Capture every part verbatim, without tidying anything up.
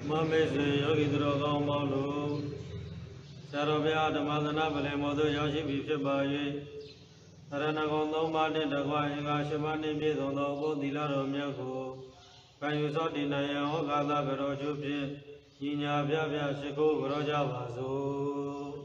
Mamese yogi droga malu Sarabya Dhamadana Balemodo Yashi Vipaye Aranagondo Madi Dagwa Hingashimani Mizondo Dila Romyaku Payusoti Naya Hogada Garojupi Yinya Vyavya Shiku Groja Vazu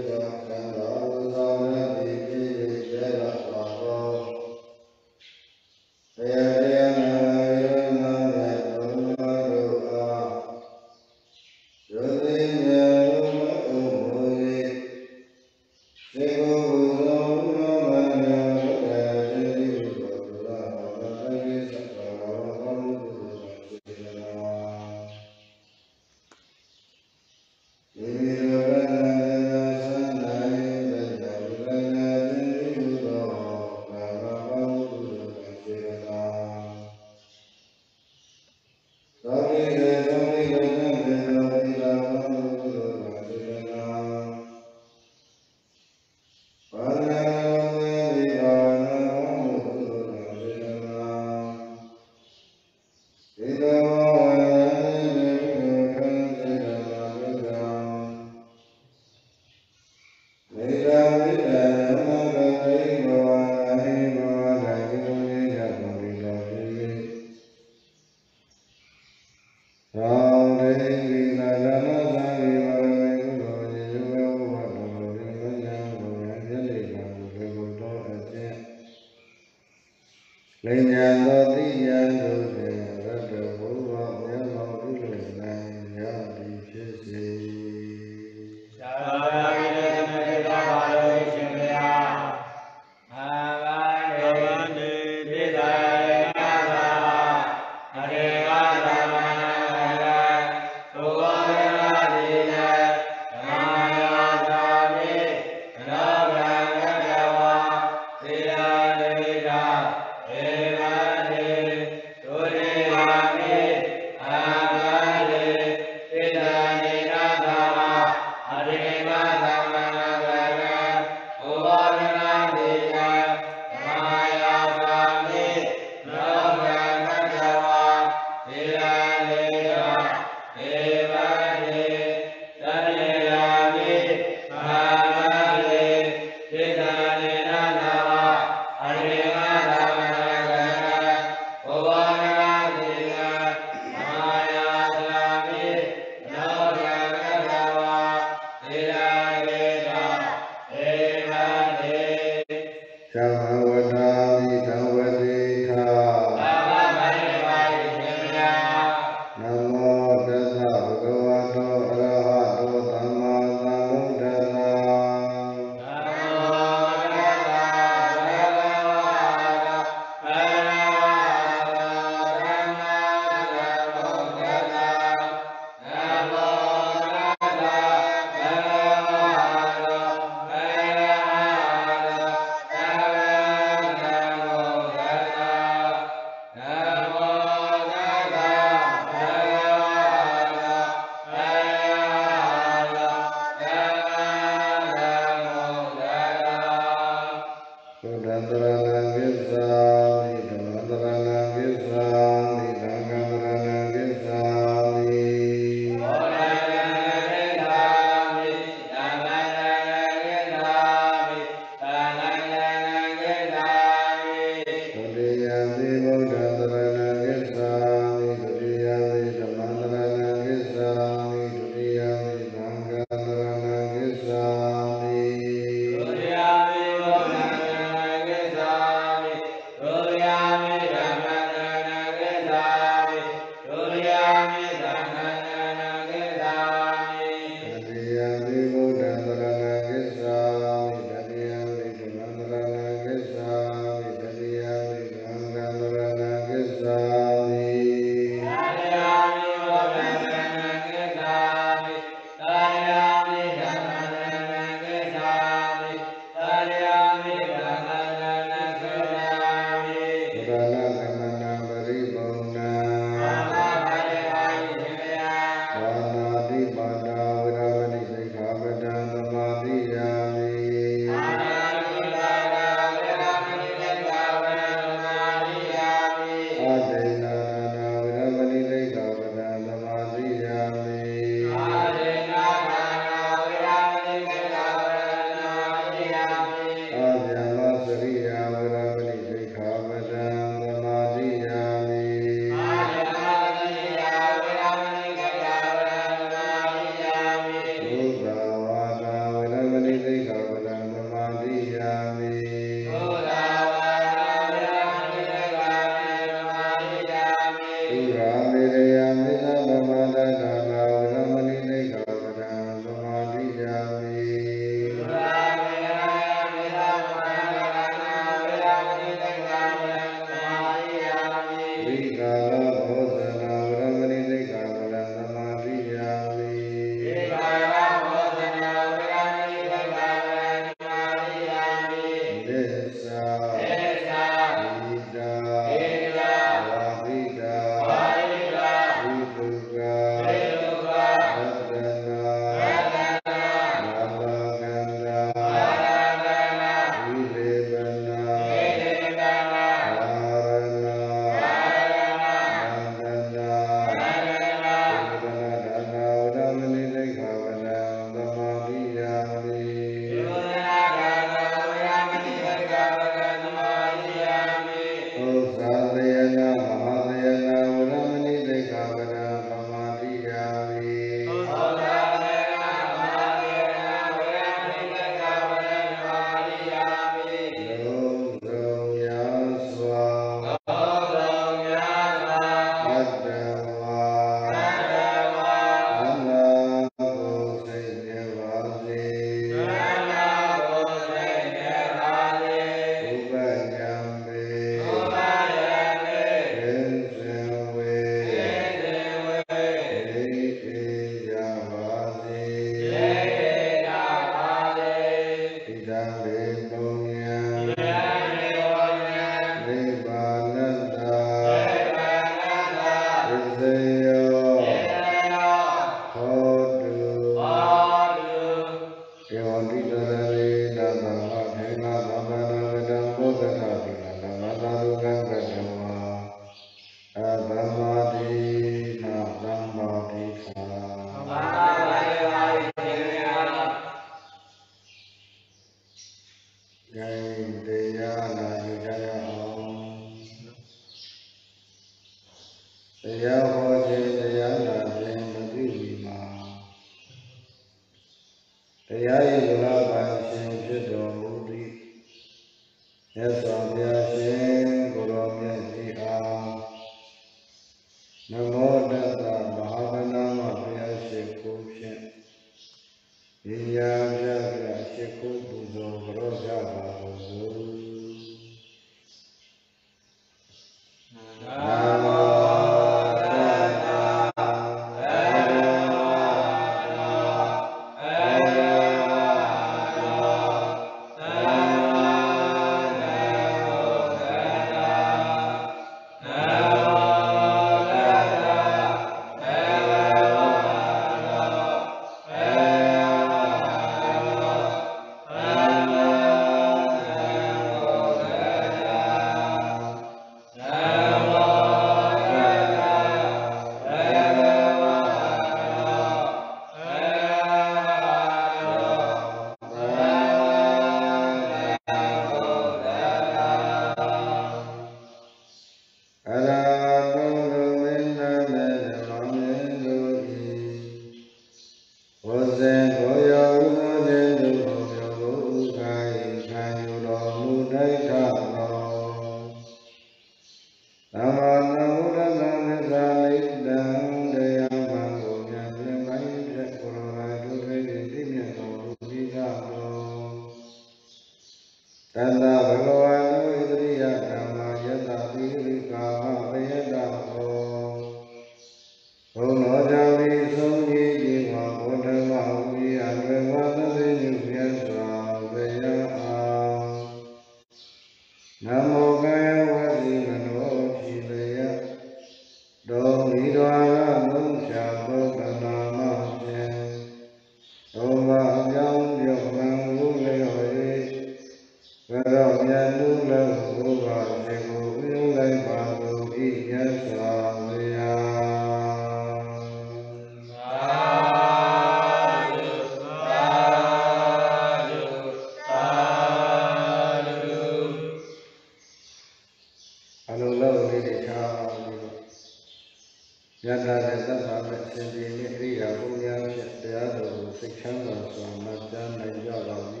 Yada Yada Baba Sendi Riya Bunya Yada Sikshanga Swamata Najavavi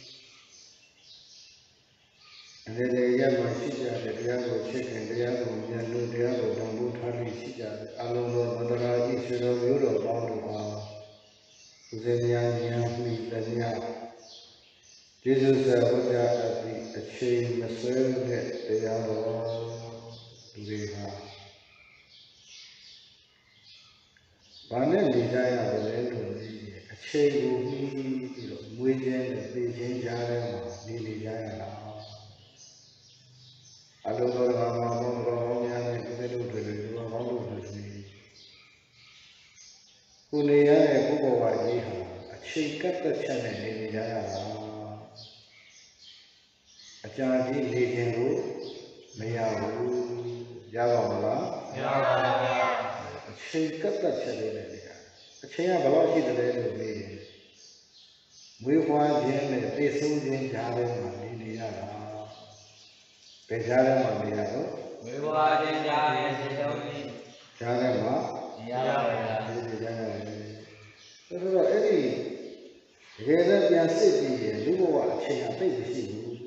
Rede Yama Shija Yada Chicken Yada Yandu Yada Dambu Thali Shija Alolo Madara Ishiro Yuro Baluha Zenya Yami Danya Jesus Vaja Ati Achi Masur Yada Liha Bane Nijaya Valendo Achebu Mujan Beijing Jaya Nili Jaya Aloro Rama Ronya Vedu Vedu Kunia Kuba Yiha Achikata Chane Nili Jaya Achaji Legendu Mayahu Javamala Achikata Chane Achaya Balashi the Ledu We want Jim and Pesu Jim Java Mandia Pejara Mandia. We want Java Jarama Java. Eddie Reda City, Luba, China, Baby.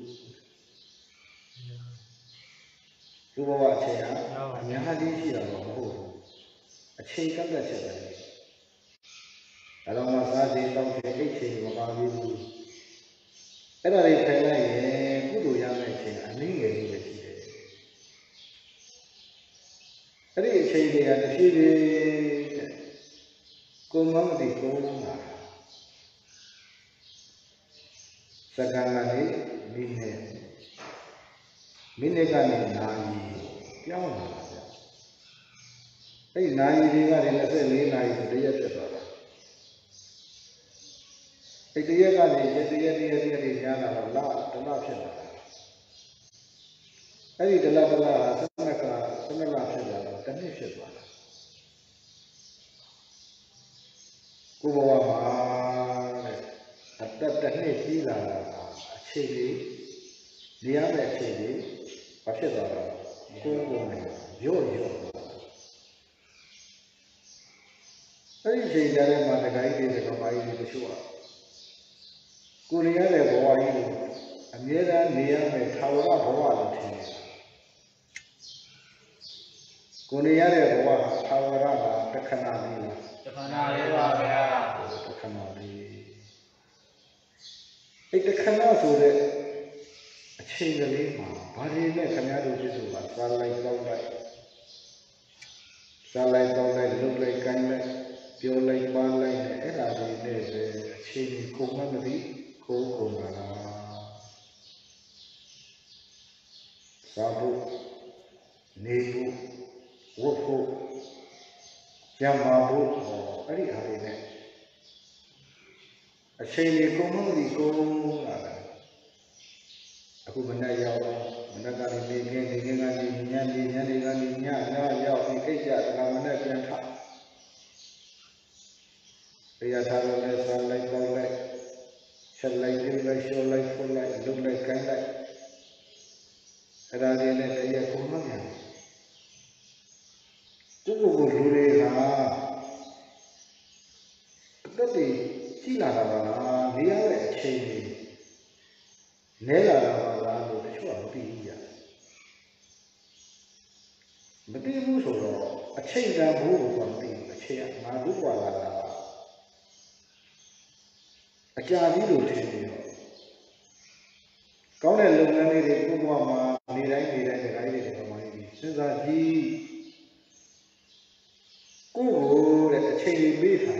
Luba, China, and Yahadi, a chain of the children. I don't want to say, don't take it about you. And I tell you, good young man, I mean, it. I didn't say they had a few come on the Goma Sagani, Mine Minegani Nani, Yama. Hey, Nani, they got in the same night, the year. Hey, the year got in the year, the year, the Yana, the love. Hey, the love, the love, Sanaka, Sanaka, the nation. Kubawa, at that Hila, Chili, the other Chili, Pacheta, Kubawa, Jojo. I say that I'm the guy is a combined with the shore. Kuria, boy, and near near the tower of Hawaii. Kuria, tower, the canal. The canal. It's a canal so that a chain of lima, but in a canal which is a starlight down like starlight down like look like kind like pure like one like and I did a chain commonly cocoa sabu nebu wofu yamabu or any other. A chain commonly go Aku benda yang benda kali ni ni ni ni ni ni ni ni ni ni ni ni yang ni kerja dengan benda yang tak. Dia tahu ni salai salai, salai salai salai salai, look like kind like. Ada dia ni dia kumang yang. Tu buku dulu lah. Tapi sila lah, dia ni ciri. Nela lah, tu cuma dia. Tapi musuh lo, ciri dah buku pun dia, ciri malu wala. Ajar itu ciri. Kau ni luar ni dia kumah mah, nirai nirai nirai dia kumah ini. Sezaji, kau ni ciri beza.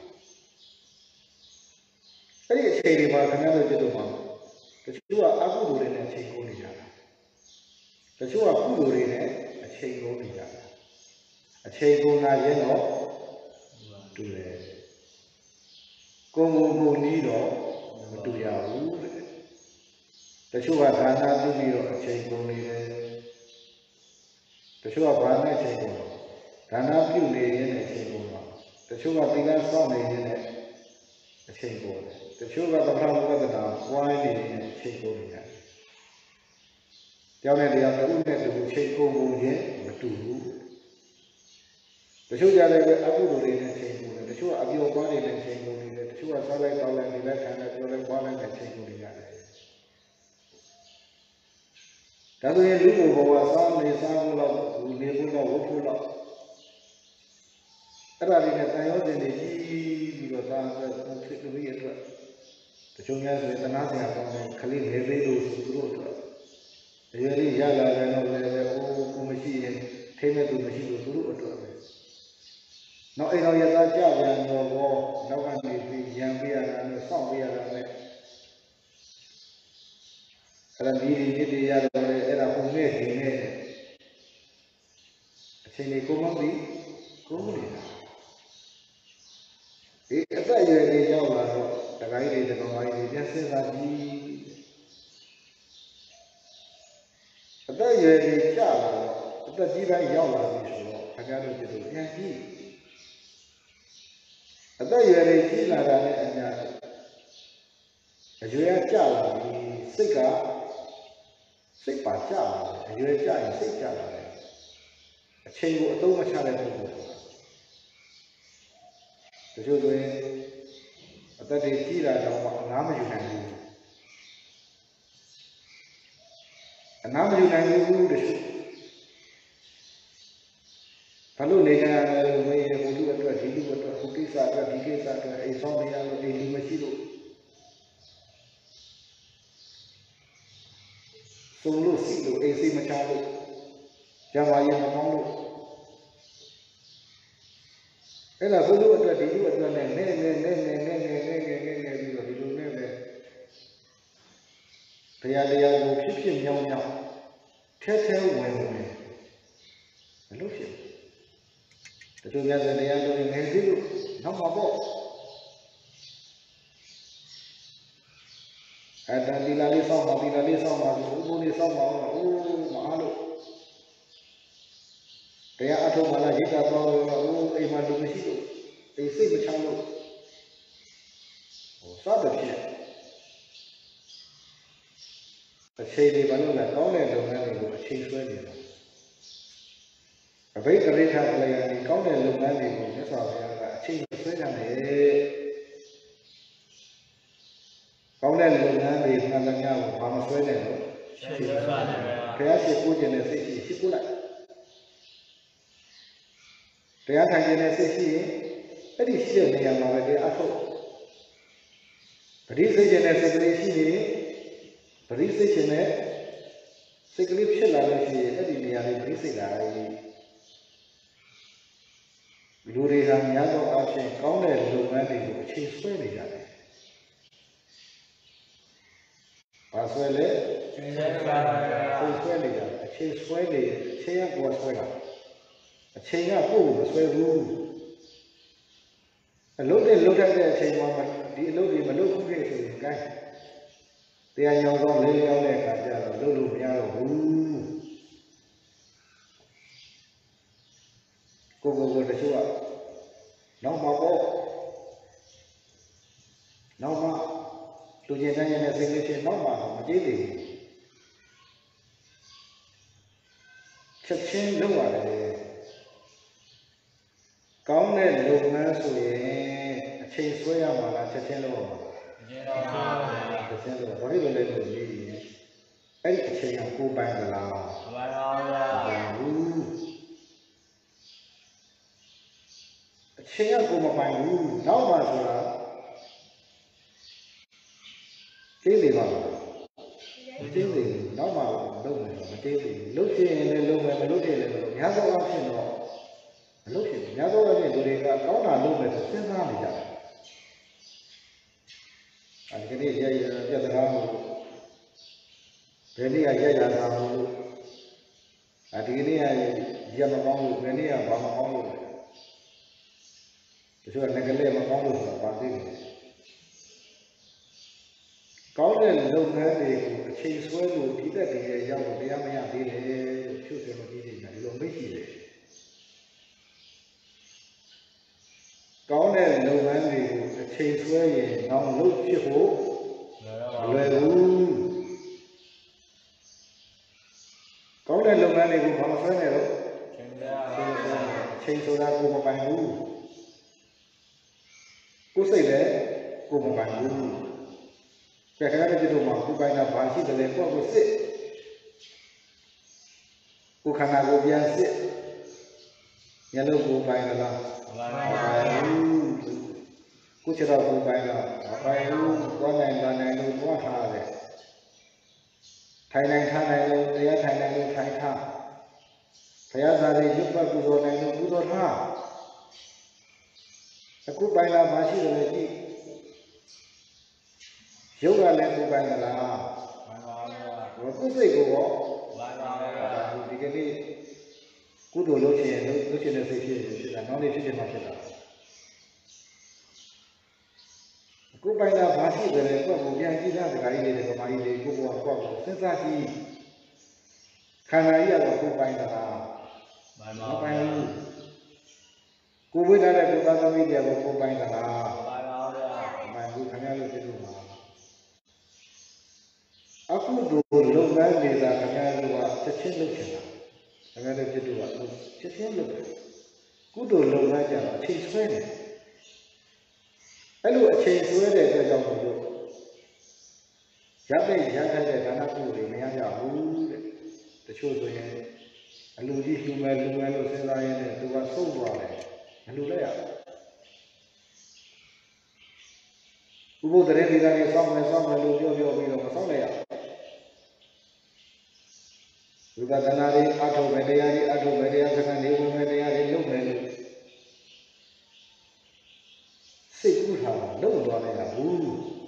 Tapi ciri macam mana tu mah? Kecuali aku dulu ni ciri kau ni jaga. Kecuali aku dulu ni ciri kau ni jaga. Ciri kau nak je no, tu le. Kau mau ni do, tu ya u. Kecuali dana tu ni do, ciri kau ni le. Kecuali dana ciri kau, dana tu ni ni ciri kau. Kecuali tiga sah ni ni ciri kau. Kecuali kalau kita dah kuai ni ciri kau ni. Jangan dia tu ni tu ciri kau ni betul. တချို့ကြလည်းအကုသိုလ်တွေနဲ့ချိန်ကုန်တယ်တချို့အပြောပွားတွေနဲ့ချိန်ကုန်နေတယ်တချို့ကစားလိုက်တောက်လိုက်နေလိုက်ခံလိုက်ပြောလိုက်ပွားလိုက်နဲ့ချိန်ကုန်နေရတယ်ဒါဆိုရင်လူ့ဘဝစားနေစားလို့တော့နေဖို့တော့ဝတ်ဖို့တော့အဲ့ဒါတွေနဲ့တန်ရုံးတင်နေကြီးပြီးတော့သားဆက်ဖြစ်လို့ရတဲ့တချို့များဆိုရင်တနာစရာကောင်းတယ်ခလေးနေသေးလို့ဆိုသူတို့အတွက်အရွယ်လေးရလာတယ်တော့လည်းအိုးကိုမရှိရင်ထိမဲ့သူမရှိလို့သူတို့အတွက်ပဲနောက်အိမ်တော်ရသားကြပြန်တော့ဘောနောက်ကနေပြီးရံပေးရတာနဲ့စောင့်ပေးရတာနဲ့အဲ့ဒါဒီဒီဒီဒီရတော့လေအဲ့ဒါပုံနဲ့ဒီနဲ့အချိန်လေးကိုမပြီးကိုမနေတာဒီအသက်အရွယ်လေးရောက်လာတော့တခိုင်းလေးတကောင်ကြီးပြန်စဉ်းစားကြည့်အသက်အရွယ်လေးကျလာတော့အသက်ကြီးပိုင်းရောက်လာပြီဆိုတော့ခင်ဗျားတို့ဒီလိုပြန်ကြည့်အသက်အရွယ်လေးကြီးလာတာနဲ့အများအရွယ်ကျလာပြီစိတ်ကစိတ်ပါကျလာတယ်အရွယ်ကျရင်စိတ်ကျလာတယ်အချိန်ကိုအသုံးမချတဲ့ပုဂ္ဂိုလ်တချို့ဆိုရင်အသက်တွေကြီးလာတော့အနားမယူနိုင်ဘူးအနားမယူနိုင်ဘူးတချို့ဘာလို့နေကြရလဲလို့မေးရင်ဘုသူအတွက်ဒီလူအတွက်ဟိုကိစ္စအတွက်ဒီကိစ္စအတွက်အိမ်ဆောင်နေရလို့အိမ်လူမရှိလို့သုံးလို့စီလို့အိမ်စိတ်မချလို့ကျမရဲ့မကောင်းလို့အဲ့ဒါဘုသူအတွက်ဒီလူအတွက်နဲ့နဲနဲနဲနဲနဲနဲနဲနဲနဲနဲပြီးတော့ဒီလိုနဲ့ပဲတရားတရားကိုဖြစ်ဖြစ်မြောင်းမြောင်းထဲထဲဝင်ဝင်မလို့ဖြစ်တချို့များဆိုတရားလို့ငယ်သေးလို့နောက်မှာပေါ့အဲ့ဒါဒီလာလေးဆောင်းပါဒီလာလေးဆောင်းပါဘူးဘုန်းကြီးဆောင်းပါအောင်အိုးမအားလို့တရားအထုံးမှလာရိတ်တာတော့အိုးအိမ်မှာလူမရှိလို့အိမ်စိတ်မချလို့ဟိုစသဖြင့်အချိန်လေးဘာလို့လဲကောင်းတဲ့လုပ်ငန်းတွေကိုအချိန်ဆွဲနေတာအဘိဓိရိဋ္ဌပလယံဒီကောင်းတဲ့လုပ်ငန်းတွေကိုမြတ်စွာဘုရားကအချိန်ဆွဲကြတယ်ကောင်းတဲ့လုပ်ငန်းတွေမှန်သမျှကိုဘာမဆွဲနဲ့လို့ချိန်ဆွဲတယ်ဘုရားရှိခိုးခြင်းနဲ့စိတ်ရှိရှိခိုးလိုက်တရားထိုင်ခြင်းနဲ့စိတ်ရှိရင်အဲ့ဒီရှိတဲ့နေရာမှာပဲတရားအထုတ်ပရိစိတ်ခြင်းနဲ့စိတ်ကလေးရှိနေပရိစိတ်ခြင်းနဲ့စိတ်ကလေးဖြစ်လာလို့ရှိရင်အဲ့ဒီနေရာလေးပရိစိတ်လာရင်လူတွေကများသောအားဖြင့်ကောင်းတဲ့လုပ်ငန်းတွေကိုအချိန်ဆွဲနေကြတယ်။ဘာဆွဲလဲ။ချိန်ဆွဲပါဘူး။ချိန်ဆွဲနေကြတယ်။အချိန်ဆွဲနေအချိန်ကကိုယ်ဆွဲတာ။အချိန်ကကိုယ်ကိုမဆွဲဘူး။အလုပ်တွေလုပ်တတ်တဲ့အချိန်မှာဒီအလုပ်တွေမလုပ်ဘူးခဲ့ဆိုရင်ကိုင်းတရားရောင်းတော့လေးရောင်းတဲ့အခါကျတော့လုပ်လို့မရတော့ဘူး။ကိုယ်ကိုယ်ကိုတချို့ကနောက်မှာပေါ့နောက်မှာလူကျင်တိုင်းရဲ့စိတ်လေးဖြစ်နောက်မှာမကြည့်သေးဘူးချက်ချင်းလုပ်ရတယ်ကောင်းတဲ့လုပ်ငန်းဆိုရင်အချိန်ဆွဲရမှာလားချက်ချင်းလုပ်ရမှာလားချက်ချင်းလုပ်ပါဘူးချက်ချင်းလုပ်ဘာလို့လဲလို့ဒီအဲ့ဒီအချိန်ကကိုယ်ပိုင်သလားမှန်ပါဗျာဘူးအချိန်ကကိုယ်မပိုင်ဘူးနောက်မှဆိုတာသိနေပါလားမသိသေးဘူးနောက်မှလုပ်မယ်မသိသေးဘူးလုပ်ချင်ရင်လည်းလုပ်မယ်မလုပ်ချင်လည်းမလုပ်များသောအားဖြင့်တော့မလုပ်ဖြစ်ဘူးများသောအားဖြင့်လူတွေကကောင်းတာလုပ်မယ်ဆိုစဉ်းစားနေကြတယ်အဲဒီကနေ့ရရပြဿနာမို့ဘယ်နည်းရရတာမို့အဲဒီကနေ့ရမကောင်းလို့ဘယ်နည်းဘာမကောင်းလို့တချို့ကငကလေးမကောင်းလို့ဆိုတာပါသိတယ်ကောင်းတဲ့လုပ်ငန်းတွေကိုအချိန်ဆွဲလို့ဒီသက်တည်းရဲ့ရောက်တော့တရားမရသေးတယ်လို့ဖြုတ်တယ်လို့ပြီးနေတာဒီလိုမိတ်ရှိတယ်ကောင်းတဲ့လုပ်ငန်းတွေကိုအချိန်ဆွဲရင်နောက်လုပ်ဖြစ်ဖို့မလွယ်ဘူးကောင်းတဲ့လုပ်ငန်းတွေကိုဘာမှဆွဲနေတော့အချိန်ချိန်ဆိုတာကိုမပိုင်ဘူးကိုယ်စိတ်လည်းကိုမပိုင်ဘူးကြက်ခါတဲ့တို့မှာကိုပိုင်တာဘာရှိတယ်လဲကိုယ့်ကိုစစ်ကိုခန္ဓာကိုပြန်စစ်ညလုံးကိုပိုင်လားမပိုင်ဘူးကိုချက်တော့ကိုပိုင်လားမပိုင်ဘူးသွားနိုင်လာနိုင်လို့သွားထားတယ်ထိုင်နိုင်ထားနိုင်လို့တရားထိုင်နိုင်လို့ထိုင်ထားဘုရားသာလေးရွတ်ပတ်ပူဇော်နိုင်လို့ပူဇော်ထားအခုပိုင်လာမှရှိတယ်လေကြည့်ရုပ်ကလည်းကိုပိုင်လားပိုင်ပါဗျာကိုယ်စိတ်ကိုရောပိုင်ပါဗျာဒီကနေ့ကုသိုလ်လုပ်ချင်ရင်လုပ်ချင်တဲ့စိတ်ဖြစ်ဖြစ်တာနောက်နေ့ဖြစ်ချင်မှဖြစ်တာကိုပိုင်လာမှရှိတယ်လေကိုယ့်ကိုပြန်ကြည့်တာဒကာကြီးတွေဒကာမကြီးတွေကိုယ့်ကိုယ်ကိုစဉ်းစားကြည့်ခန္ဓာကြီးကတော့ကိုပိုင်တာမပိုင်ဘူးကိုဝိထားတဲ့ဒုက္ခသမီးတွေကိုကိုပိုင်တာလားမပိုင်ပါဘူးဗျာမပိုင်ဘူးခင်ဗျားတို့ပြလို့ပါအခုတို့လုံငန်းနေတာခင်ဗျားတို့ကချက်ချင်းလုပ်ချင်တာခင်ဗျားတို့ပြလို့ကချက်ချင်းလုပ်တယ်ကုသိုလ်လုံငန်းကြတော့အချိန်ဆွဲတယ်အဲ့လိုအချိန်ဆွဲတဲ့အတွက်ကြောင့်မို့လို့ရတဲ့ရတဲ့ဒါနကုသိုလ်တွေမရကြဘူးတဲ့တချို့ဆိုရင်အလူကြီးလှူမယ်လှူမယ်လို့စဉ်းစားရင်းနဲ့သူကဆုံးသွားတယ်မလှူလိုက်ရဘူးဥပုသ်တရေဒီကနေ့စောင့်မယ်စောင့်မယ်လို့ပြောပြောပြီးတော့မစောင့်လိုက်ရဘူးဝိပဿနာတွေအထုမယ်တရားတွေအထုမယ်တရားစကားတွေဝင်မယ်တရားတွေလုပ်မယ်လို့စိတ်ကူးထားတာလုပ်သွားလိုက်ရဘူး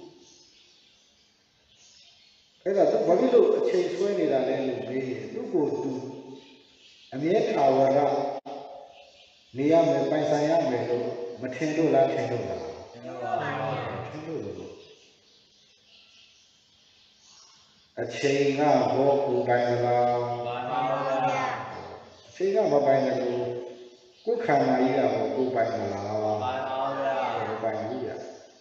အဲ့ဒါသူဘာဖြစ်လို့အချိန်ဆွဲနေတာလဲလို့မေးရင်သူ့ကိုယ်သူအမြဲထာဝရနေရမယ်ပိုင်ဆိုင်ရမယ်လို့မထင်လို့လားထင်လို့လားထင်လို့ပါထင်လို့လို့အချိန်ကဘောကိုပိုင်လားပိုင်ပါဗျာအချိန်ကမပိုင်လို့ကိုယ်ခန္ဓာကြီးကဘောကိုပိုင်လားပိုင်ပါဗျာကိုပိုင်ဘူးဗျာ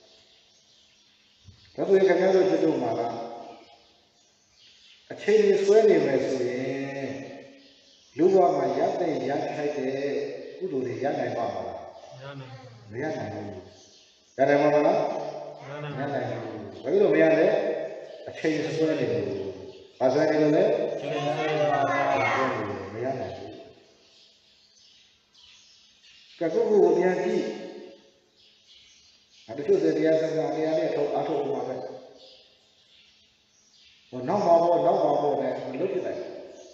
ဒါဆိုရင်ခင်ဗျားတို့ကျွတ်မှာလားအချိန်ကြီးဆွဲနေမယ်ဆိုရင်လူဘဝမှာရတဲ့ရထိုက်တဲ့ကုသိုလ်တွေရနိုင်ပါမလားမရနိုင်ဘူးရနိုင်ပါမလားမရနိုင်ဘူးဘယ်လိုမရလဲအချိန်ဆွဲနေလို့ဘာဆွဲနေလို့လဲအချိန်ဆွဲပါမရနိုင်ဘူးကကုကုကိုပြန်ကြည့်အဲ့ဒီလိုတရားစကားတရားနဲ့ထုတ်အားထုတ်ပါပဲဟိုနောက်ပါတော့နောက်ပါတော့လည်းမလုပ်ဖြစ်နိုင်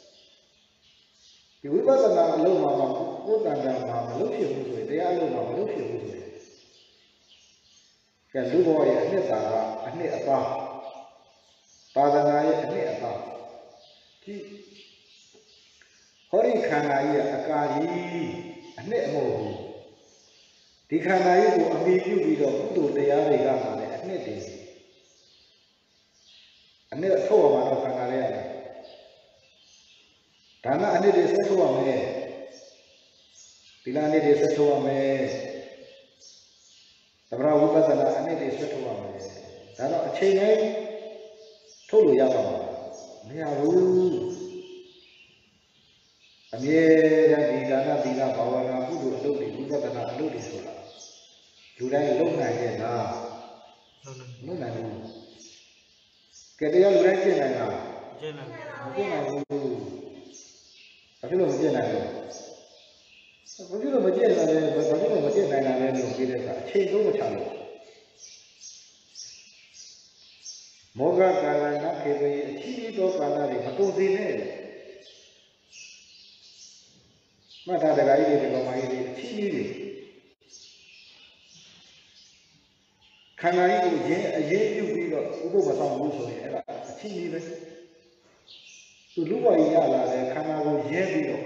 ဒီဝိပဿနာအလုံးမှာကိုယ်တန်တာမှာမလုပ်ဖြစ်ဘူးဆိုရင်တရားအလုံးမှာမလုပ်ဖြစ်ဘူးဆိုရင်ကဲလူဘောရဲ့အနှစ်သာရအနှစ်အပါသာသနာရဲ့အနှစ်အပါဒီဟောဒီခန္ဓာကြီးကအကာကြီးအနှစ်အမဟုတ်ဘူးဒီခန္ဓာကြီးကိုအမိပြုပြီးတော့ကုသိုလ်တရားတွေကမှလည်းအနှစ်တည်းအနှစ်ထုတ်အောင်တော့ခန္ဓာလေးရတယ်ဒါနအနှစ်တွေဆက်ထုတ်ရမယ်ဒီလအနှစ်တွေဆက်ထုတ်ရမယ်သမထဝိပဿနာအနှစ်တွေဆက်ထုတ်ရမယ်ဒါတော့အချိန်တိုင်းထုတ်လို့ရပါမှာမရဘူးအမြဲတမ်းဒီဒါနသီလဘာဝနာကုသိုလ်အလုပ်တွေဝိပဿနာအလုပ်တွေဆိုတာလူတိုင်းလုပ်နိုင်ရဲ့လားလုပ်နိုင်ဘူးကဲတရားလူတိုင်းကျင့်နိုင်လားကျင့်နိုင်မကျင့်နိုင်ဘူးဘာဖြစ်လို့မကျင့်နိုင်လဲဘာဖြစ်လို့မကျင့်နိုင်လဲဘာဖြစ်လို့မကျင့်နိုင်တာလဲလို့ပြောတဲ့အခါအချိန်သုံးမချလို့မောဂကာလနာခေပေအချီးတော်ကာလတွေမတုံသေးနဲ့မှတ်ထားတဲ့ဂိုင်းတွေဒီကောင်မကြီးတွေအချီးကြီးတွေခန္ဓာကြီးကိုရင်းအရေးပြုပြီးတော့ဥပုပ်မဆောင်ဘူးဆိုရင်အဲ့ဒါအချီးကြီးပဲသူလူ့ဘဝကြီးရလာတဲ့ခန္ဓာကိုရင်းပြီးတော့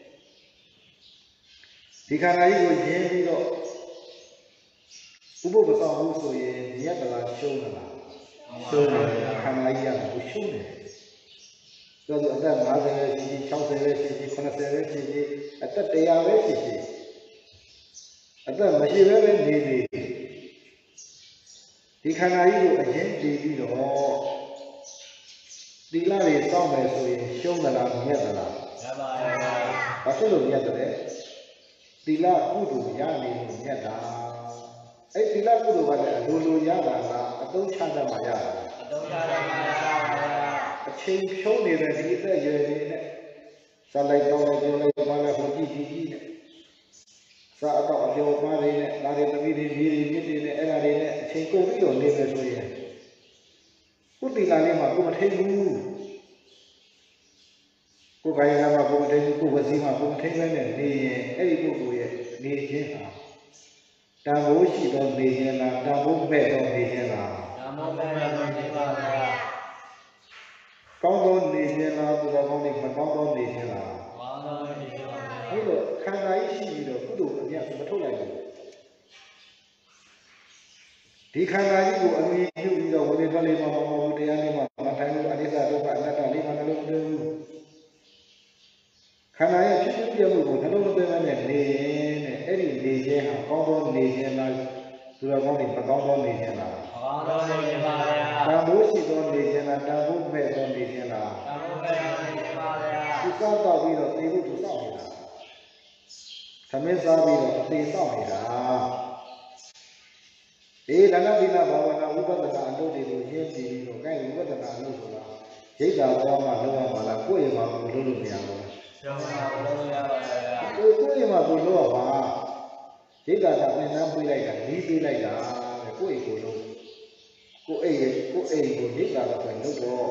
ဒီခန္ဓာကြီးကိုရင်းပြီးတော့ဥပုပ်မဆောင်ဘူးဆိုရင်မြတ်တလားရှုံးလားရှုံးတယ်ခန္ဓာကြီးရကိုရှုံးတယ်ဆိုတော့အသက်၅၀ပဲရှိရှိ၆၀ပဲရှိရှိ၇၀ပဲရှိရှိအသက်၁၀၀ပဲရှိရှိအသက်မရှိပဲပဲနေနေဒီခန္ဓာကြီးကိုအရင်တည်ပြီးတော့သီလတွေစောင့်မယ်ဆိုရင်ရှုံးသလားမြတ်သလားမြတ်ပါပါဘာဖြစ်လို့မြတ်တယ်လဲတီလာကုသိုလ်ရနေလို့မြတ်တာအဲ့တီလာကုသိုလ်ကလည်းအလိုလိုရတာလားအသုံးချတတ်မှရတာအသုံးချတတ်မှရပါဗျာအချိန်ဖြုံးနေတဲ့ဒီအသက်ရွယ်နေနဲ့စလိုက်တော့လည်းပြောလိုက်ပါလားဟိုကြည့်ကြည့်ကြည့်နဲ့စားတော့အပြောပါနေနဲ့ဒါတွေတပည့်တွေမြေတွေမြစ်တွေနဲ့အဲ့ဒါတွေနဲ့အချိန်ကုန်ပြီးတော့နေမယ်ဆိုရင်ကုတီလာလေးမှာကိုမထိန်ဘူးကိုယ်ခိုင်ရမှာကိုယ်မထိန်ဘူးကိုယ်ဝစီမှာကိုယ်မထိန်ပဲနဲ့နေရင်အဲ့ဒီပုဂ္ဂိုလ်ရဲ့နေခြင်းဟာတန်ဖိုးရှိသောနေခြင်းလားတန်ဖိုးမဲ့သောနေခြင်းလားတန်ဖိုးမဲ့သောနေပါဗျာကောင်းသောနေခြင်းလားသူတော်ကောင်းတွေမကောင်းသောနေခြင်းလားကောင်းသောနေခြင်းပါဗျာအဲ့တော့ခန္ဓာကြီးရှိပြီးတော့ကုသိုလ်အမြတ်မထုတ်လိုက်ဘူးဒီခန္ဓာကြီးကိုအမြင်ပြုပြီးတော့ဝိသေထွက်လေးမှာမဟုတ်ဘူးတရားလေးမှာမထိုင်ဘူးအနိစ္စဒုက္ခအနတ္တလေးမှာနှလုံးသွင်းဘူးခန္ဓာရဲ့ဖြစ်ဖြစ်ပြမှုကိုနှလုံးသွင်းတဲ့နေရင်တဲ့အဲ့ဒီနေခြင်းဟာကောင်းသောနေခြင်းလားသူတော်ကောင်းတွေမကောင်းသောနေခြင်းလားမကောင်းသောနေခြင်းပါဗျာတန်ဖိုးရှိသောနေခြင်းလားတန်ဖိုးမဲ့သောနေခြင်းလားတန်ဖိုးမဲ့သောနေခြင်းပါဗျာသူစားတော့ပြီးတော့သေဖို့သူစောင့်နေတာသမင်းစားပြီးတော့သေစောင့်နေတာဒီဒါနသီလဘာဝနာဝိပဿနာအလုပ်တွေကိုရင်းပြီးတော့ကိုယ်ဝိပဿနာအလုပ်ဆိုတာရိတ်တာပေါ်မှာလုံးဝမလားကိုယ့်ရဲ့မှာကိုလုံးလို့မရဘူးကျောင်းမှာလုံးလို့ရပါဗျာကိုယ်ကိုယ့်ရဲ့မှာကိုလုံးရပါရိတ်တာကသင်္ကန်းပေးလိုက်တာလီးပေးလိုက်တာတဲ့ကိုယ့်ရဲ့ကိုလုံးကိုယ့်အိမ်ကိုယ့်အိမ်ကိုရိတ်တာကဆိုရင်လုံးတော့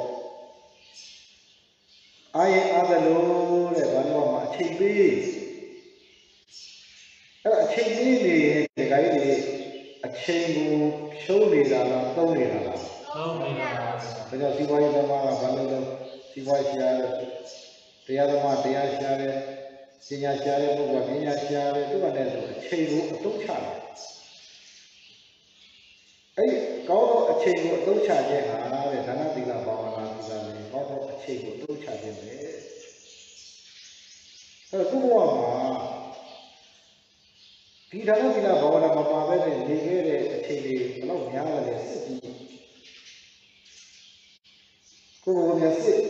အာရင်အားသလိုတဲ့ဘာလို့မှအချိန်ပေးအဲ့အချိန်ပေးနေတဲ့ခိုင်းတွေအချိန်ကိုဖြုံးနေတာလားသုံးနေတာလားသုံးနေတာပါဒါကြောင့်စီးပွားရေးသမားကဘာလို့လဲစီးပွားရှာတယ်တရားသမားတရားရှာတယ်ပညာရှာတဲ့ပုဂ္ဂိုလ်ကပညာရှာတယ်သူကလည်းဆိုအချိန်ကိုအသုံးချတယ်အဲ့ကောင်းသောအချိန်ကိုအသုံးချခြင်းဟာတဲ့ဒါနသီလဘာဝနာဆိုတာလေကောင်းသောအချိန်ကိုအသုံးချခြင်းပဲအဲ့တော့သူ့ဘဝမှာဒီဒါနသီလဘာဝနာမပါဘဲနဲ့နေခဲ့တဲ့အချိန်တွေဘယ်လောက်များလဲစစ်ပြီးကိုယ်ကိုယ်ပြန်စစ်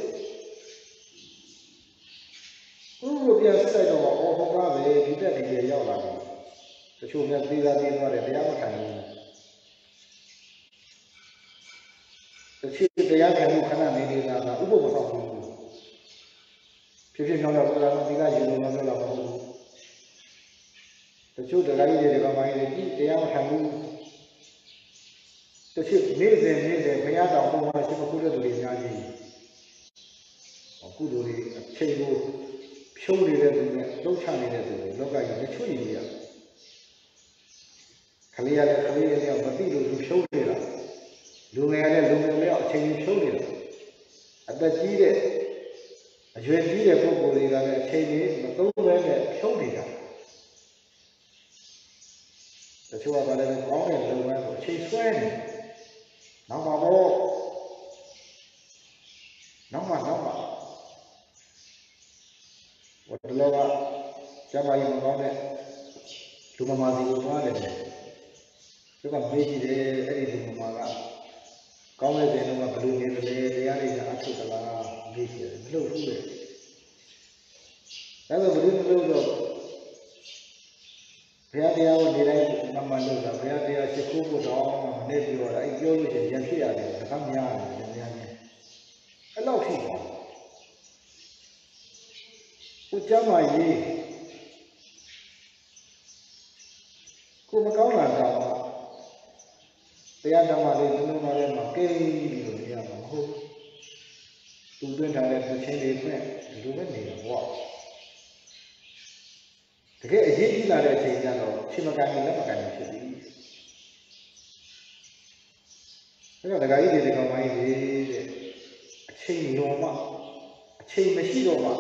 ကိုယ်ကိုယ်ပြန်စစ်တော့အော်ဟောကားပဲဒီတက်ဒီရေရောက်လာတယ်တချို့များသေးသားသေးသွားတယ်တရားမခံဘူးတချို့တရားခံမှုခဏနေနေတာကဥပ္ပမဆောင်ဘူးဖြစ်ဖြစ်နောက်တော့ဘုရားသီလယူလို့မပြောတော့ဘူးတချို့တရားကြီးတွေကဘာကြီးလဲတရားမခံဘူးတချို့နေ့စဉ်နေ့စဉ်ဘုရားတော်ဘုရားရှိခိုးတဲ့သူတွေအများကြီးကုသိုလ်တွေအချိန်ကိုဖြုံးနေတဲ့သူနဲ့လှုပ်ချနေတဲ့သူတွေလောကကြီးတချို့ကြီးတွေကခလေးရတဲ့ခလေးရတဲ့မသိလို့သူဖြုံးနေတာလူငယ်ရတဲ့လူငယ်လေးအချိန်ကြီးဖြုံးနေတာအသက်ကြီးတဲ့အရွယ်ကြီးတဲ့ပုဂ္ဂိုလ်တွေကလည်းအချိန်ကြီးမသုံးဘဲနဲ့ဖြုံးနေတာတချို့ကလည်းကောင်းတဲ့လုပ်ငန်းကိုအချိန်ဆွဲနေနောက်ပါတော့နောက်ပါနောက်ပါဝတ္တလောကကျမကြီးမကောင်းတဲ့လူမမာစီကိုသွားတယ်သူကမေးကြည့်တယ်အဲ့ဒီလူမမာကကောင်းတဲ့တဲ့တော့ဘယ်လိုနေလဲတရားတွေကအထုသလားမေးကြည့်တယ်မလုပ်ဘူးလေဒါဆိုဘယ်လိုမလုပ်တော့ဘုရားတရားကိုနေတိုင်းမမှန်လို့ဆိုတာဘုရားတရားရှိခိုးဖို့တော့မနေပြီးတော့အဲ့ပြောလို့ရှိရင်ရံဖြစ်ရတယ်တခါများတယ်များများအဲ့လောက်ဖြစ်သွားကိုကျမ်းမာရေးကိုမကောင်းတာတော့တရားဓမ္မလေးလုံးလုံးလေးမှာကိန်းပြီးလို့နေရမှာမဟုတ်သူတွင်းထားတဲ့သူချင်းတွေနဲ့လူပဲနေတော့ဘောတကယ်အရေးကြီးလာတဲ့အချိန်ကျတော့ချိန်မကန်နဲ့လက်မကန်နဲ့ဖြစ်ပြီအဲ့တော့ဒကာကြီးတွေဒီကောင်မကြီးတွေတဲ့အချိန်လုံးမှအချိန်မရှိတော့မှ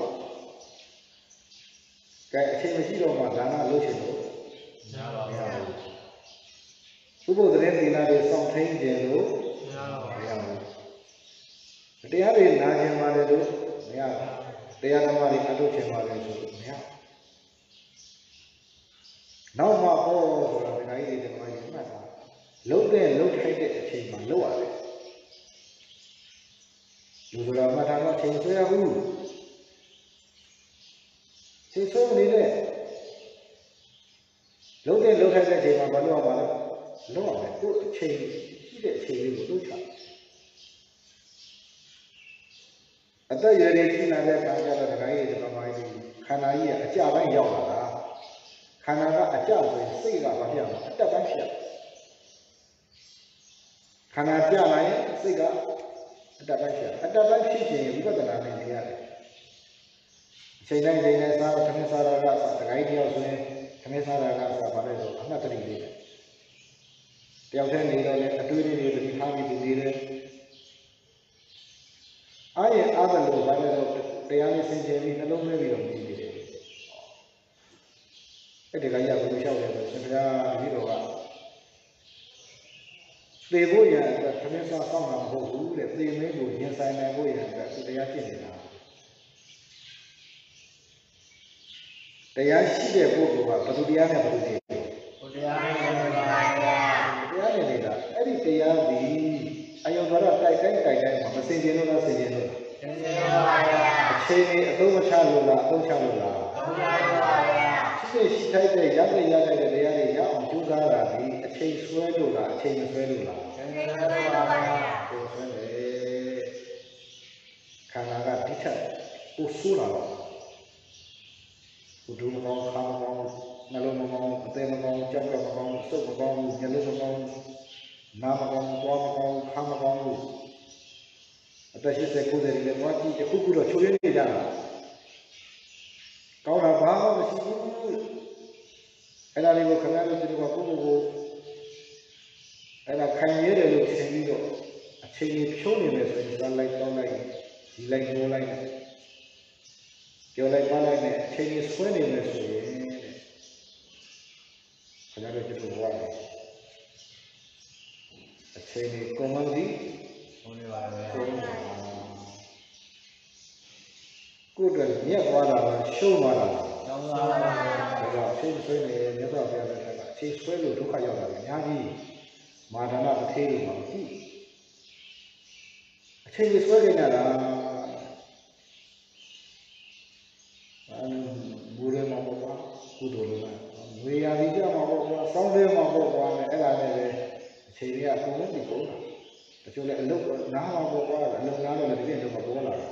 ကဲအချိန်မရှိတော့မှဒါနလုပ်ချင်လို့မရပါဘူးဘုဘသတင်းသီလတွေစောင့်ထိန်ကြလို့မရပါဘူးတရားတွေနာကျင်ပါတယ်လို့မရဘူးတရားဓမ္မတွေအထုတ်ချင်ပါတယ်ဆိုလို့မရဘူးနောက်မှဟောဆိုတာဒကာကြီးတွေဒီကောင်ကြီးမှတ်တာလုံးတဲ့လုံးထိုက်တဲ့အချိန်မှာလုပ်ရတယ်လူဆိုတာမှတ်တာတော့ချိန်ဆွဲရဘူးချိန်ဆွဲနေတဲ့လုံးတဲ့လုံးထိုက်တဲ့အချိန်မှာဘာလို့အောင်ပါလဲလုံးအောင်တယ်သူ့အချိန်ရှိတဲ့အချိန်လေးကိုလုံးချအသက်ရွယ်နေကြီးလာတဲ့ခါကျတော့ဒကာကြီးဒကာမကြီးခန္ဓာကြီးကအကြပိုင်းရောက်လာတာခန္ဓာကအကြဆိုရင်စိတ်ကဘာဖြစ်လဲအတက်ပိုင်းဖြစ်ခန္ဓာကြလာရင်စိတ်ကအတက်ပိုင်းဖြစ်အတက်ပိုင်းဖြစ်ရင်ဝိပဿနာနဲ့နေရတယ်အချိန်တိုင်းချိန်တိုင်းစားတော့ခမင်းစားတာကစားဒကာကြီးတယောက်ဆိုရင်ခမင်းစားတာကစားဘာလဲဆိုအမှတ်တရလေးတယောက်တည်းနေတော့လေအတွေးလေးတွေဒီထားပြီးနေတယ်အားရအားတယ်လို့ဘာလဲတော့တရားနဲ့ဆင်ခြင်ပြီးနှလုံးသွင်းပြီးတော့ပြီးနေတယ်အဲ့ဒီကကြီးကဘယ်လိုလျှောက်လဲဆိုရှင်ဘုရားဒီတော်ကသေဖို့ရအတွက်ခမင်းစားဆောင်တာမဟုတ်ဘူးတဲ့သေမင်းကိုရင်ဆိုင်နိုင်ဖို့ရအတွက်သူတရားဖြစ်နေတာတရားရှိတဲ့ပုဂ္ဂိုလ်ကဘယ်သူတရားနဲ့ဘယ်သူနေလဲတရားနဲ့နေတာတရားနဲ့နေတာအဲ့ဒီတရားဒီအယုံတော်တိုက်တိုင်းတိုက်တိုင်းမှာမစင်ကြင်လို့လားစင်ကြင်လို့လားစင်ကြင်ပါဗျာအချိန်ကြီးအသုံးမချလို့လားအသုံးချလို့လားအသုံးချပါဗျာရှိရှိထိုက်တဲ့ရတဲ့ရတဲ့တရားတွေရအောင်ကြိုးစားတာဒီအချိန်ဆွဲလို့လားအချိန်မဆွဲလို့လားအချိန်ဆွဲပါဗျာဆွဲဆွဲလေခန္ဓာကတိချက်ကိုဆိုးလာတော့ဘုဒ္ဓမကောင်းခါမကောင်းနှလုံးမကောင်းအသေးမကောင်းကြောက်ကြောက်မကောင်းစုပ်မကောင်းညလုံးမကောင်းနာမကောင်းသွားမကောင်းခါမကောင်းလို့အသက်ရှိတဲ့ကိုယ်တွေလည်းသွားကြည့်တစ်ခုခုတော့ချိုးရင်းနေကြတာကောင်းတာဘာမှမရှိဘူးအဲ့ဒါလေးကိုခင်ဗျားတို့ဒီကကိုယ့်ကိုယ်ကိုအဲ့ဒါခံရရတယ်လို့ထင်ပြီးတော့အချိန်ကြီးဖြုံးနေမယ်ဆိုရင်သွားလိုက်တောင်းလိုက်ဒီလိုက်ပြောလိုက်ပြောလိုက်ပါလိုက်နဲ့အချိန်ကြီးဆွဲနေမယ်ဆိုရင်ခင်ဗျားတို့ဒီလိုဝါတယ်အချိန်ကြီးကွန်မန်ဒီဟိုနေပါပဲကိုယ်တည်းမြတ်သွားတာရှုံးသွားတာတောင်းသွားတာဒါကြောင့်အချိန်ဆွဲနေမြတ်စွာဘုရားလက်ထက်ကအချိန်ဆွဲလို့ဒုက္ခရောက်တာအများကြီးမာဒနာတစ်သေးလို့မကြည့်အချိန်ဆွဲနေတာလားဘူရဲမှာပေါ့ကွာကုသိုလ်လို့လားဝေယာဒီကြမှာပေါ့ကွာစောင်းလေးမှာပေါ့ကွာနဲ့အဲ့ဒါနဲ့ပဲအချိန်ကြီးအကုန်လုံးဒီကုန်တာတချို့လည်းအလုပ်နားမှာပေါ့ကွာအလုပ်နားတော့လည်းဒီနေ့တော့ပေါ်လာ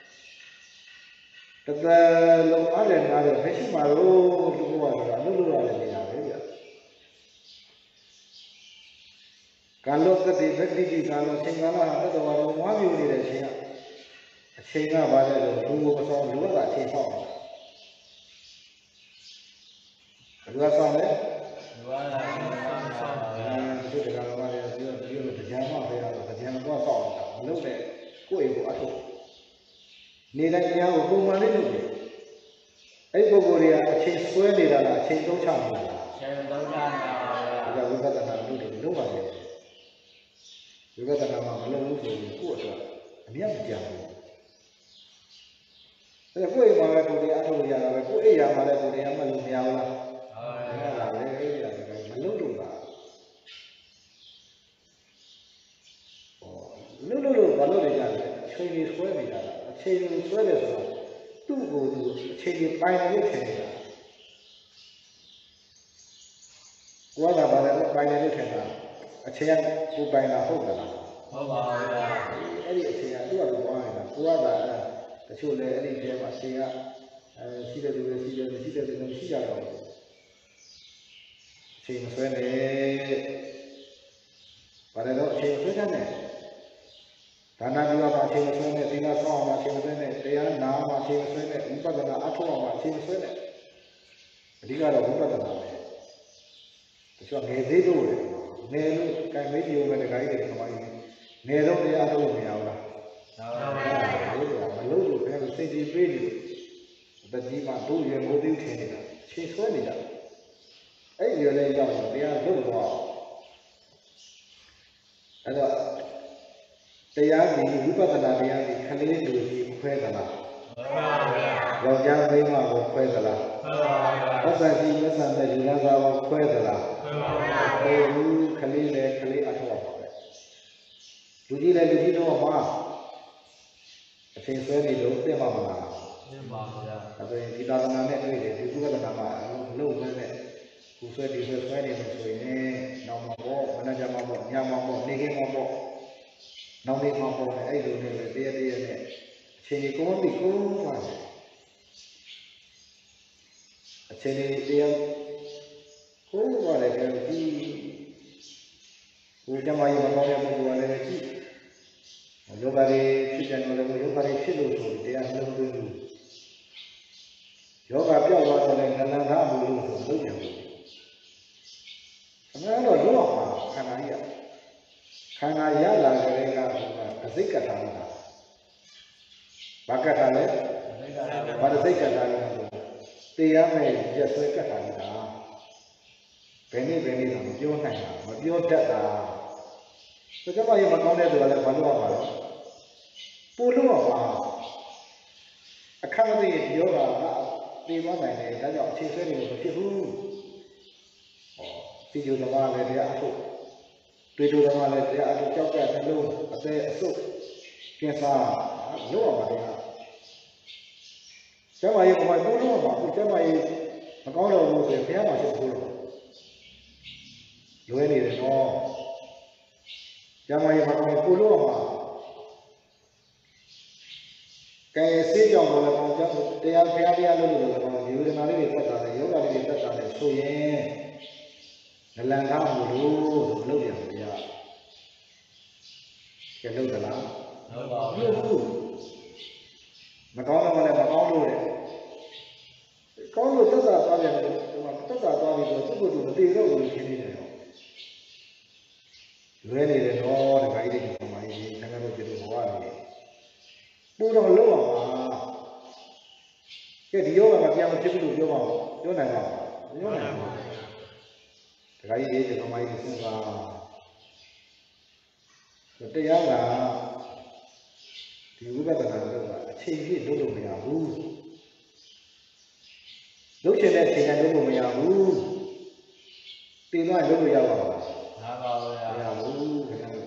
တယ်တကယ်လုံးအားလည်းနားတယ်မရှိပါဘူးလူကဆိုတာလုပ်လို့ရတယ်နေတာပဲဗျကာလောကတိဗတိတိကာလောချိန်ကာလဟာတတော်တော်ဝါပြူနေတဲ့အချိန်ကအချိန်ကဘာလဲလို့လူကိုမဆောင်လူကအချိန်ဆောင်တာလူကဆောင်တယ်လူကဆောင်ဆောင်တယ်ဒီကောင်ကလည်းဒီလိုဒီလိုတရားမှပဲရတော့တရားတော့ဆောင်တာမလုပ်တဲ့ကိုယ့်အိမ်ကိုအထုတ်နေတိုင်းတရားကိုပုံမှန်လေးလုပ်တယ်အဲ့ဒီပုဂ္ဂိုလ်တွေကအချိန်ဆွဲနေတာလားအချိန်သုံးချနေတာလားအချိန်သုံးချနေတာပါဗျာဒါကဝိပဿနာလုပ်တယ်လုပ်ပါလေဝိပဿနာမှာမလုပ်ဘူးဆိုရင်ကိုယ့်အတွက်အမြတ်မကျဘူးအဲ့ကိုယ့်အိမ်မှာလည်းကိုယ်တရားထုတ်ရတာပဲကိုယ့်အိမ်ရာမှာလည်းကိုယ်တရားမှလို့မရဘူးလားဟုတ်ပါဘူးဒါလည်းအဲ့ဒါကမလုပ်လို့ပါလို့လို့လို့ဘာလို့လဲကြလဲအချိန်ကြီးဆွဲနေတာလားအချိန်ကြီးဆွဲတယ်ဆိုတော့သူ့ကိုယ်သူအချိန်ကြီးပိုင်တယ်လို့ထင်နေတာကိုယ်ကဘာလဲပိုင်တယ်လို့ထင်တာအချိန်ကကိုပိုင်တာဟုတ်လားဟုတ်ပါဘူးဗျာအဲ့ဒီအချိန်ကသူ့အလိုပေါင်းနေတာကိုကသာတချို့လည်းအဲ့ဒီတဲမှာအချိန်ကအဲရှိတဲ့လူတွေရှိတယ်မရှိတဲ့လူတွေမရှိကြတော့ဘူးအချိန်ဆွဲနေဘာလဲတော့အချိန်ဆွဲတယ်ဒါနပြုမှာအချိန်ဆွဲနေသီလဆောင်းမှာအချိန်ဆွဲနေတရားနာမှာအချိန်ဆွဲနေဝိပဿနာအထောက်မှာအချိန်ဆွဲနေအဓိကတော့ဝိပဿနာပဲတချို့ငယ်သေးလို့လေငယ်လို့ကံမေးကြည့်ဦးမယ်တခါကြီးတွေခါကြီးငယ်တော့တရားထုတ်လို့မရဘူးလားဟုတ်ပါဘူးမလို့လို့ခင်ဗျာစိတ်ကြီးပေးနေလို့တတိမတို့ရေမိုးသေးထင်နေတာအချိန်ဆွဲနေတာအဲ့ဒီရလေးရောက်တော့တရားလုပ်တော့အဲ့တော့တရားဒီဝိပဿနာတရားဒီခလေးလူကြီးခွဲသလားမှန်ပါဗျာယောက်ျားမိန်းမကိုခွဲသလားမှန်ပါဗျာဝတ်စာကြီးဝတ်စာတဲ့လူသားကိုခွဲသလားမှန်ပါဗျာဟိုခလေးလည်းခလေးအထောက်ပါပဲလူကြီးလည်းလူကြီးတော့မှာအချိန်ဆွဲနေလို့သိမှာမလားသိပါဗျာဒါဆိုရင်ဒီသာသနာနဲ့တွေ့တယ်ဒီဝိပဿနာမှာလုံးဝနဲ့ဝကိုဆွဲဒီဆွဲဆွဲနေလို့ဆိုရင်နောက်မှာပေါ့မနက်ကြမှာပေါ့ညမှာပေါ့နေခင်းမှာပေါ့နောက်နေ့မှာပေါ့အဲ့လိုနဲ့ပဲတရက်တရက်နဲ့အချိန်ကြီးကိုမပြီးကိုသွားတယ်အချိန်ကြီးတရားကိုသွားတယ်ကြည့်ကိုကြမှာရမကောင်းတဲ့ပုဂ္ဂိုလ်ကလည်းကြည့်ယောဂရီဖြစ်တယ်လို့လည်းယောဂရီဖြစ်လို့ဆိုတရားနှလုံးသွင်းလို့ယောဂပြောက်သွားတော့လည်းငလန်သားမှုလို့ဆိုလုပ်ပြန်လို့အမှန်တော့လောကမှာခန္ဓာကြီးခန္ဓာရလာကြတဲ့ကအစိတ်ကထာလို့ဘာကထာလဲဘာစိတ်ကထာလဲတရားမဲ့ရက်ဆွဲကထာလို့ဘယ်နည်းဘယ်နည်းတော့မပြောနိုင်တာမပြောတတ်တာဆိုကြပါရဲ့မကောင်းတဲ့သူကလည်းဘာလို့ရမှာလဲပို့လို့ရမှာအခက်မသိဒီယောဂကပြေးသွားနိုင်တယ်ဒါကြောင့်အခြေဆွဲနေလို့မဖြစ်ဘူးဟောဒီလိုသမားလည်းတရားအထုတ်တွေ့တူသမားလည်းတရားအထုတ်ကြောက်ကနှလုံးအသေးအစုပ်ကျင်းစားလို့ရမှာတရားကျမရဲ့ဘာပို့လို့ရမှာအခုကျမရဲ့မကောင်းတော့ဘူးဆိုရင်ဘုရားမှာချက်ပို့လို့လွဲနေတယ်နော်ကျမရဲ့ဘာကောင်းပို့လို့ရမှာကဲစေးကြောင့်လည်းကောင်းကြောက်တရားဖျားတရားလို့လို့လည်းကောင်းဒီဝေဒနာလေးတွေတက်တာလေယောဂလေးတွေတက်တာလေဆိုရင်နလန်ကားမှုလို့မလုပ်ရဘူးတရားကဲလုပ်သလားလုပ်ပါဘူးမကောင်းတော့လည်းမကောင်းလို့လေကောင်းလို့သက်သာသွားတယ်ဒီမှာသက်သာသွားပြီဆိုသူ့ကိုယ်သူမတည်တော့ဘူးရှင်းနေတယ်တော့လွဲနေတယ်တော့ဒီခိုင်းတွေဒီမှာကြီးခဏတော့ပြလို့ဘဝနေပူတော့လုံးအောင်ပါကဲဒီယောဂကပြန်မဖြစ်ဘူးလို့ပြောပါဦးပြောနိုင်ပါ့မပြောနိုင်ပါဘူးတခါကြီးဒီကမိုင်းစဉ်းစားတရားကဒီဝိပဿနာလုပ်တာအချိန်ပြည့်လုပ်လို့မရဘူးလုပ်ချင်တဲ့အချိန်နဲ့လုပ်လို့မရဘူးပြင်တော့လုပ်လို့ရပါ့မလားမပါဘူးဗျာမရဘူးခင်ဗျာ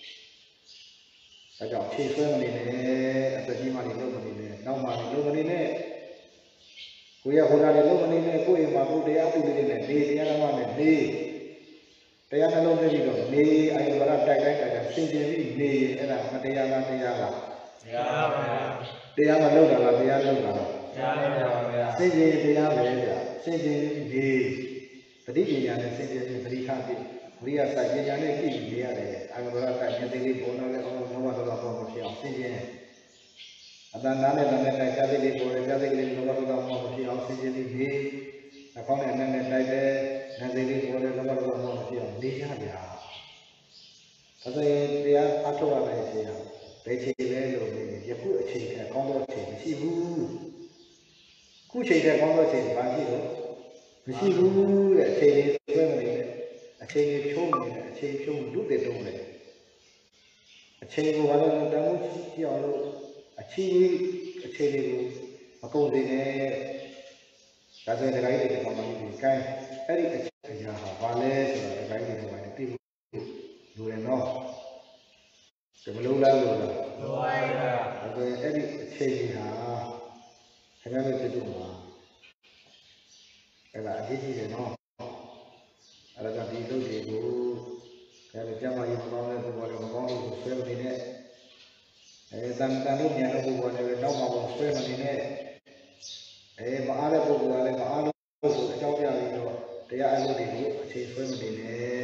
ဒါကြောင့်ဖြည့်ဆွဲမနေနဲ့အသက်ကြီးမှလည်းလုပ်မနေနဲ့နောက်မှလည်းလုပ်မနေနဲ့ကိုရဟောတာလည်းလုပ်မနေနဲ့ကိုယ့်အိမ်မှာကိုတရားသူလေးနဲ့နေတရားဓမ္မနဲ့နေတရားနှလုံးသွင်းပြီးတော့နေအာယုဝရတိုက်တိုင်းတိုက်တိုင်းသင်ကျင်ပြီးနေအဲ့ဒါမတရားလားတရားလားတရားပါဗျာတရားမလုပ်တာလားတရားလုပ်တာလားတရားလုပ်တာပါဗျာသင်ကျင်တရားပဲဗျာသင်ကျင်နေပဋိပညာနဲ့သင်ကျင်ပြီးပရိခါပြီးဝိရိယစိုက်ပညာနဲ့ကြည့်နေရတယ်အာယုဝရတိုက်မျက်စိလေးပေါ်တော့လည်းအောင်ဘောတော့တော့ပေါ်ဖြစ်အောင်သင်ကျင်အတန်နာနဲ့လည်းတိုက်ကြတဲ့လေးပေါ်တယ်ကြတဲ့လေးဘောတော့တော့ပေါ်ဖြစ်အောင်သင်ကျင်ပြီးနေအကောင်းနဲ့နဲ့တိုက်တယ်နန္ဒီလေးပေါ်တယ်တော့တော့ပေါ်ဖြစ်အောင်နေရဗျာဒါဆိုရင်တရားအထောက်အပံ့ရှိရဘယ်ချိန်လဲလို့ယခုအချိန်ကကောင်းတော့အချိန်မရှိဘူးခုချိန်ကကောင်းတော့အချိန်ဘာရှိလို့မရှိဘူးတဲ့အချိန်လေးဆွဲမနေနဲ့အချိန်လေးဖြုံးနေတဲ့အချိန်ဖြုံးလူတဲ့တုံးလေအချိန်ကိုဘာလို့တန်ဖို့ကြည့်အောင်လို့အချိန်လေးအချိန်လေးကိုမကုန်သေးနဲ့ဒါဆိုရင်ဒီကိစ္စတွေပေါ်မှာဒီကိုင်းအဲ့ဒီအချိန်အရာဟာဘာလဲဆိုတော့ဒီကိစ္စတွေပေါ်မှာသိဖို့လူရနော်ဒီမလုံးလားလို့လားလိုပါဗျာဒါဆိုရင်အဲ့ဒီအချိန်ကြီးဟာခင်ဗျားတို့ဖြစ်တော့မှာအဲ့ဒါအရေးကြီးတယ်နော်အဲ့ဒါဒီလုပ်တွေကိုဒါလည်းကျမကြီးမကောင်းတဲ့ဘုရားတွေမကောင်းလို့ဆွဲမနေနဲ့အဲတန်တန်လို့မြန်တဲ့ဘုရားတွေတော့မှဆွဲမနေနဲ့အဲမအားတဲ့ပုဂ္ဂိုလ်ကလည်းမအားလို့ဆိုအကြောင်းပြပြီးတော့တရားအလုပ်တွေကိုအချိန်ဆွဲမနေနဲ့